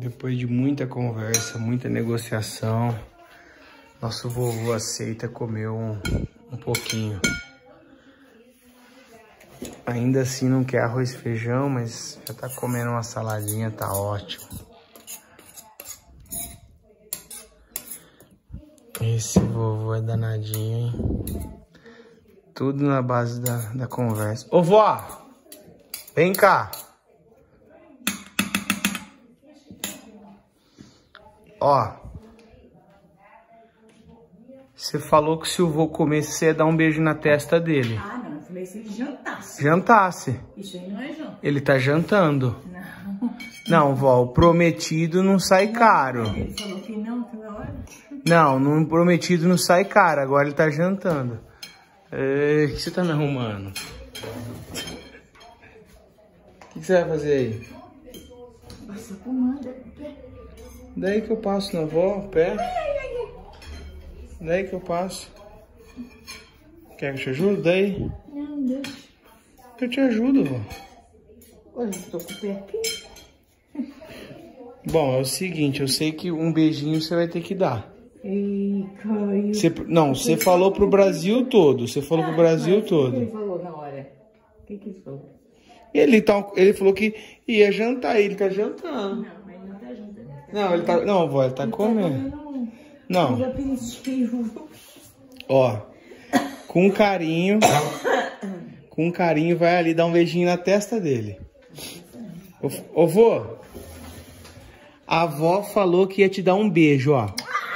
Depois de muita conversa, muita negociação, nosso vovô aceita comer um pouquinho. Ainda assim não quer arroz e feijão, mas já tá comendo uma saladinha, tá ótimo. Esse vovô é danadinho, hein? Tudo na base da conversa. Ô, vó! Vem cá! Ó. Você falou que se o vô comesse, você ia dar um beijo na testa dele. Ah, não. Eu falei se ele jantasse. Jantasse. Isso aí não é janta. Ele tá jantando. Não. Não, vó, o prometido não sai caro. Ele falou que não, aquela hora. Não, o prometido não sai caro. Agora ele tá jantando. O que você tá me arrumando? O que você vai fazer aí? Passa pomada. Daí que eu passo na vó, pé. Daí que eu passo. Quer que eu te ajude? Daí? Não, deixa. Eu te ajudo, vó. Olha, eu tô com o pé aqui. Bom, é o seguinte, eu sei que um beijinho você vai ter que dar. Ei, caiu. Você falou pro Brasil todo. Você falou pro Brasil todo. O que ele falou na hora? O que ele falou? Ele falou que ia jantar, ele tá jantando. Não, mas não tá jantando. Não, ele tá. Não, vó, ele tá comendo. Não. Um aperitivo. Ó, com carinho. Com carinho, vai ali dar um beijinho na testa dele. Ô, vô, a avó falou que ia te dar um beijo, ó.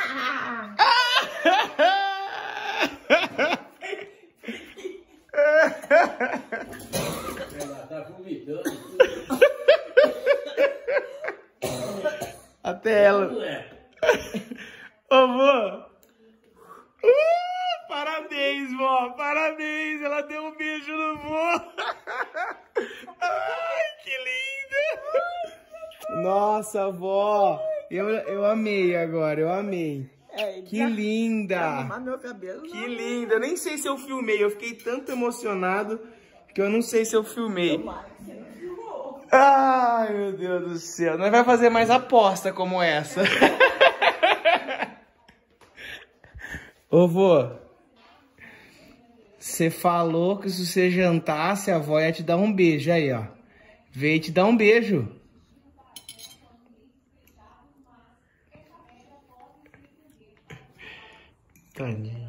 Até ela. Ô, vô. Parabéns, vó. Parabéns. Ela deu um beijo no vô. Ai, que linda. Nossa, vó. Eu amei agora. Eu amei. Que linda. Meu cabelo. Que linda. Eu nem sei se eu filmei. Eu fiquei tanto emocionado que eu não sei se eu filmei. Ai, meu Deus do céu. Nós vamos fazer mais aposta como essa. Ô, vô. Você falou que se você jantasse, a avó ia te dar um beijo. Aí, ó. Veio te dar um beijo. Tadinho.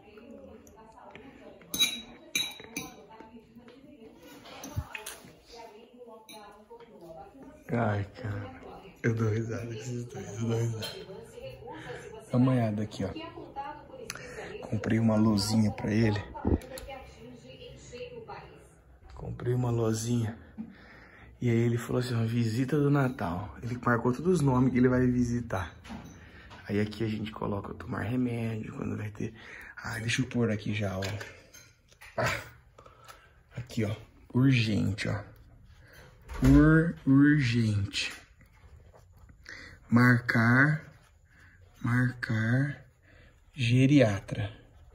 Ai, cara. Eu dou risada com esses dois. Eu dou risada. Dá uma olhada aqui, ó. Comprei uma luzinha pra ele. Comprei uma luzinha. E aí ele falou assim, ó, visita do Natal. Ele marcou todos os nomes que ele vai visitar. Aí aqui a gente coloca tomar remédio, quando vai ter... Ah, deixa eu pôr aqui já, ó. Aqui, ó. Urgente, ó. Urgente. Marcar. Geriatra.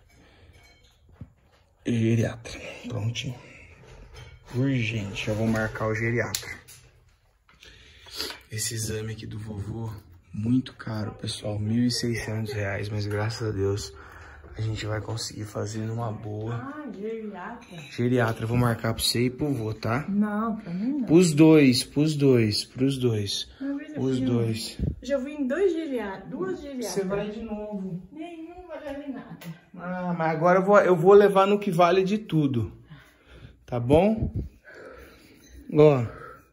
Prontinho. Urgente. Já vou marcar o geriatra. Esse exame aqui do vovô, muito caro, pessoal. R$1.600, mas graças a Deus a gente vai conseguir fazer numa boa. Ah, geriatra. Geriatra, vou marcar pra você e pro vô, tá? Não, pra mim não. Pros dois. Já vi em duas geriatras. Você vai de novo. Nenhum vai dar nada. Ah, mas agora eu vou levar no que vale de tudo. Tá bom? Ó.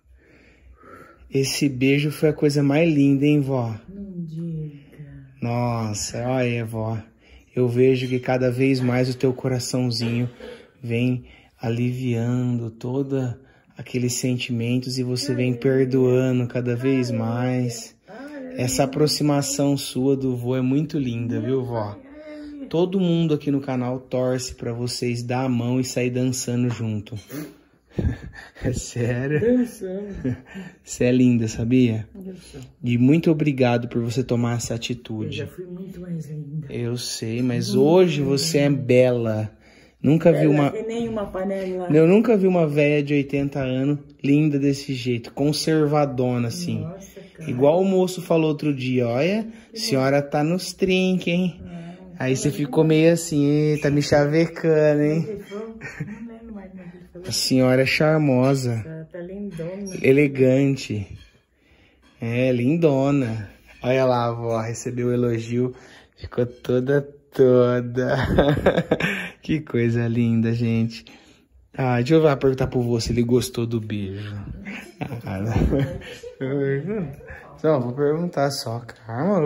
Esse beijo foi a coisa mais linda, hein, vó? Não diga. Nossa, olha aí, vó. Eu vejo que cada vez mais o teu coraçãozinho vem aliviando todos aqueles sentimentos e você vem perdoando cada vez mais. Essa aproximação sua do vô é muito linda, viu, vó? Todo mundo aqui no canal torce pra vocês dar a mão e sair dançando junto. É sério? Dançando. Você é linda, sabia? Eu sou. E muito obrigado por você tomar essa atitude. Eu já fui muito mais linda. Eu sei, mas hoje você é bela. Nunca vi uma... nem uma panela. Eu nunca vi uma velha de 80 anos linda desse jeito, conservadona assim. Nossa, Igual o moço falou outro dia, olha, a senhora tá nos trinques, hein? Aí você ficou meio assim, tá me chavecando, hein? Não lembro mais, mas ele falou. A senhora é charmosa, Tá lindona. elegante. É, lindona. Olha lá, a avó, recebeu o elogio, ficou toda. Que coisa linda, gente. Ah, deixa eu perguntar pro vô se ele gostou do beijo. Só, vou perguntar só. Calma,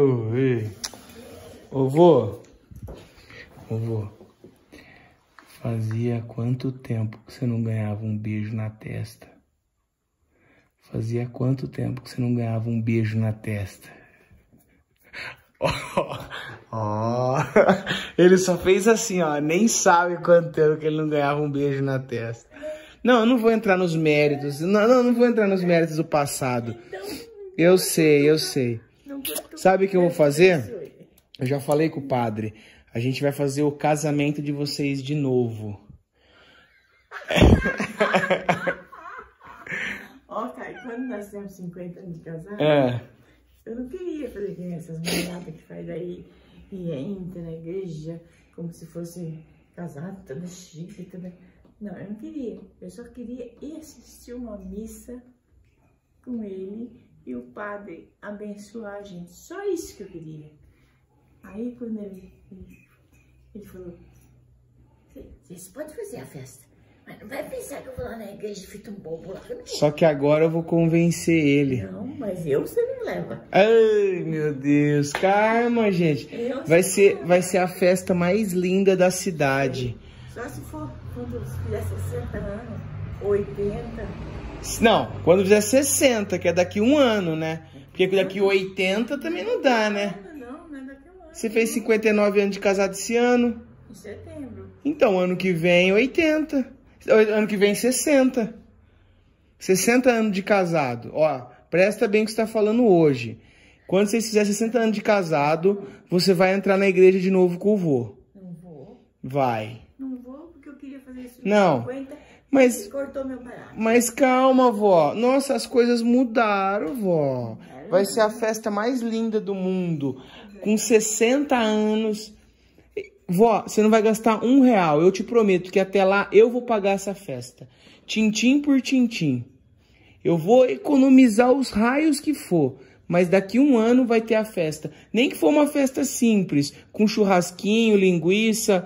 ô vô. Ô vô. Fazia quanto tempo que você não ganhava um beijo na testa? Fazia quanto tempo que você não ganhava um beijo na testa? Ele só fez assim, ó. Nem sabe quanto tempo que ele não ganhava um beijo na testa. Não, eu não vou entrar nos méritos. Não vou entrar nos méritos do passado. Eu sei. Sabe o que eu vou fazer? Eu já falei com o padre. A gente vai fazer o casamento de vocês de novo. Ó, Caio, quando nós temos 50 anos de casado, eu não queria fazer que nem essas mulheradas que faz aí e entra na igreja como se fosse casado, toda chique, toda... Não, eu não queria. Eu só queria ir assistir uma missa com ele e o padre abençoar a gente. Só isso que eu queria. Aí quando ele falou, você pode fazer a festa, mas não vai pensar que eu vou lá na igreja e fico um bobo lá. Só que agora eu vou convencer ele. Não, mas você me leva. Ai, meu Deus. Calma, gente. Vai ser a festa mais linda da cidade. Só se for quando fizer 60 anos, 80. Não, quando fizer 60, que é daqui um ano, né? Porque daqui 80 também não dá, né? Não é daqui a um ano. Você fez 59 anos de casado esse ano. Em setembro. Então, ano que vem, 80. Ano que vem, 60. 60 anos de casado. Ó, presta bem o que você tá falando hoje. Quando você fizer 60 anos de casado, você vai entrar na igreja de novo com o vô. Não vou. Vai. Não vou porque eu queria fazer isso. Não. 50, Mas, cortou meu barato. mas calma, vó. Nossa, as coisas mudaram, vó. Vai ser a festa mais linda do mundo. Com 60 anos. Vó, você não vai gastar R$1. Eu te prometo que até lá eu vou pagar essa festa. Tintim por tintim. Eu vou economizar os raios que for. Mas daqui um ano vai ter a festa. Nem que for uma festa simples. Com churrasquinho, linguiça,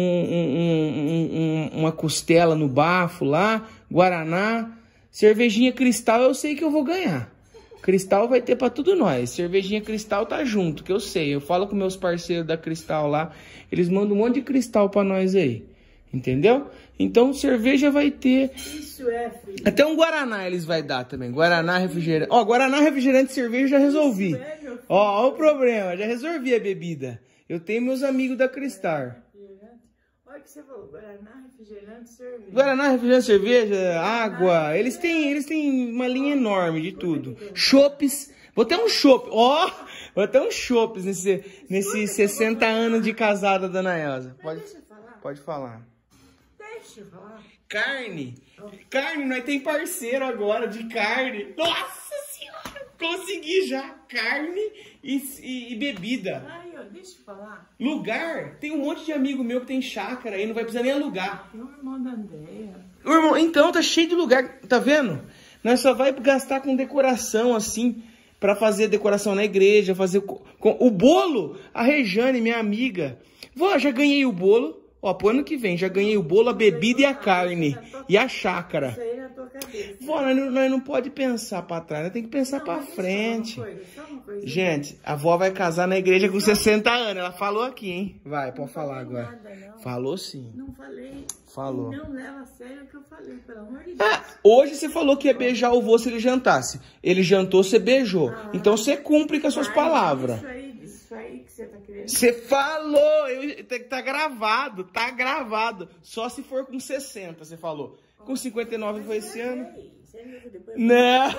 uma costela no bafo lá, guaraná. Cervejinha Cristal eu sei que eu vou ganhar. Cristal vai ter pra tudo nós. Cervejinha Cristal tá junto, que eu sei. Eu falo com meus parceiros da Cristal lá. Eles mandam um monte de cristal pra nós aí. Entendeu? Então cerveja vai ter. Isso é, filho. Até um Guaraná eles vai dar também. Guaraná, refrigerante. Ó, Guaraná, refrigerante e cerveja já resolvi. Isso é, meu filho. Ó o problema. Já resolvi a bebida. Eu tenho meus amigos da Cristal. Olha o que você falou. Guaraná, refrigerante, cerveja. Guaraná, refrigerante, cerveja, água. Eles têm uma linha enorme de tudo. Chopes. Vou ter um chopp. Ó, vou ter um chopes nesses 60 anos de casada da Ana Elza. Deixa eu falar. Pode falar. Deixa eu falar. Carne. Carne, nós tem parceiro agora de carne. Nossa senhora, consegui já. Carne e bebida. Ai, ó, deixa eu falar. Lugar, tem um monte de amigo meu que tem chácara aí, não vai precisar nem alugar. Tem o irmão da Andréia. O irmão, então, tá cheio de lugar, tá vendo? Nós só vai gastar com decoração, assim, pra fazer decoração na igreja, fazer o bolo. A Rejane, minha amiga. Vó, já ganhei o bolo. Ó, pro ano que vem, já ganhei o bolo, a bebida e a carne. E a chácara. Isso aí na tua cabeça. Vó, nós não pode pensar pra trás, nós tem que pensar pra frente. Só uma coisa. Gente, a avó vai casar na igreja com 60 anos. Ela falou aqui, hein? Vai, pode falar agora. Nada, não. Falou sim. Não falei. Falou. Não leva a sério o que eu falei, pelo amor de Deus. Hoje você falou que ia beijar o vô se ele jantasse. Ele jantou, você beijou. Então você cumpre com as suas palavras. Isso aí que você tá querendo. Você falou, tá gravado. Só se for com 60, você falou. Com 59 foi esse ano. Não.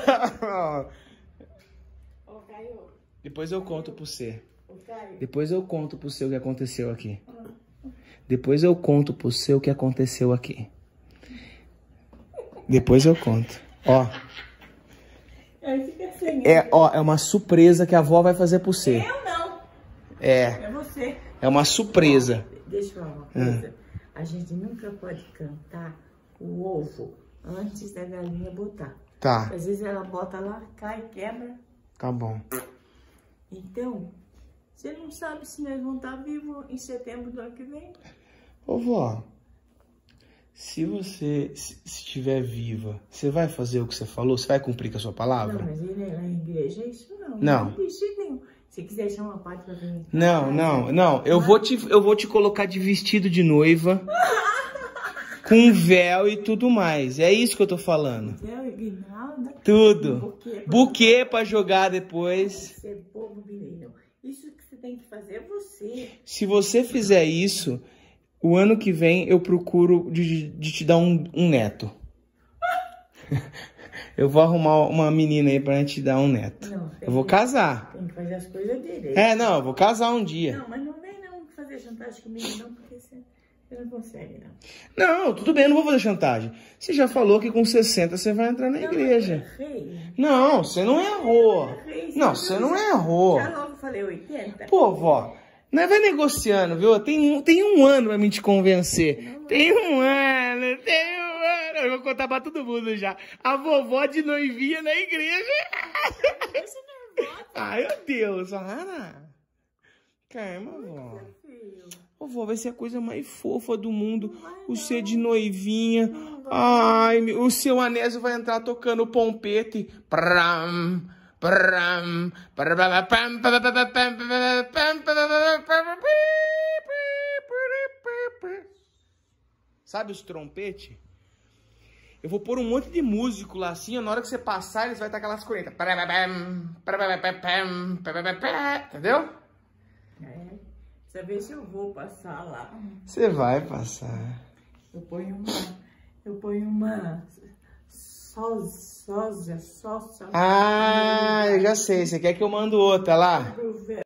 Ô, Caio. Depois eu conto pra você. Ô, Caio. Depois eu conto pro você o que aconteceu aqui. Depois eu conto pro você o que aconteceu aqui. Depois eu conto. Ó. Aí fica É uma surpresa que a avó vai fazer pra você. Eu não. É você. É uma surpresa. Deixa eu falar uma coisa. A gente nunca pode cantar o ovo antes da galinha botar. Tá. Às vezes ela bota lá, cai, quebra. Tá bom. Então, você não sabe se nós vamos estar vivos em setembro do ano que vem. Ô, vó, se você estiver viva, você vai fazer o que você falou? Você vai cumprir com a sua palavra? Não, mas ele na igreja é isso não. Não. Não existe nenhum. Se quiser chamar a parte pra vir. Não. Eu vou te colocar de vestido de noiva, com véu e tudo mais. É isso que eu tô falando. Véu e guirnalda. Tudo. Buquê pra jogar depois. Você é bobo, menino. Isso que você tem que fazer é você. Se você fizer isso, o ano que vem eu procuro de te dar um neto. Eu vou arrumar uma menina aí pra gente te dar um neto. Não, eu vou casar. Tem que fazer as coisas direito. Não, eu vou casar um dia. Não, mas não vem não fazer chantagem comigo não, porque você não consegue, não. Não, tudo bem, eu não vou fazer chantagem. Você já falou que com 60 você vai entrar na igreja. Não, você não errou. Não, você não errou. Já logo falei 80. Pô, vó, não vai negociando, viu? Tem um ano pra mim te convencer. Tem um ano. Eu vou contar pra todo mundo já. A vovó de noivinha na igreja. Ai, meu Deus, Ana. Calma, vó. Ô, vó, vai ser a coisa mais fofa do mundo. O ser de noivinha. Ai, o seu Anésio vai entrar tocando pompete. Pram, pram, sabe os trompetes? Eu vou pôr um monte de músico lá assim, na hora que você passar, eles vão estar aquelas cornetas. Entendeu? Precisa ver se eu vou passar lá. Você vai passar. Eu ponho uma sósia. Ah, eu já sei. Você quer que eu mando outra lá?